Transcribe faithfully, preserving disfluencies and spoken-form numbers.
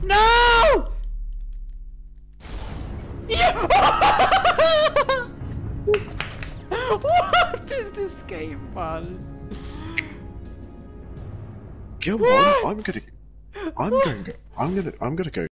No! Yeah! What is this game, man? Come What? on, I'm gonna, I'm going, I'm gonna, I'm gonna go